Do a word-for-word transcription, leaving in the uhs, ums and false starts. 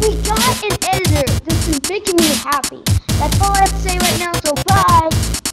We got an editor. This is making me happy. That's all I have to say right now, so bye.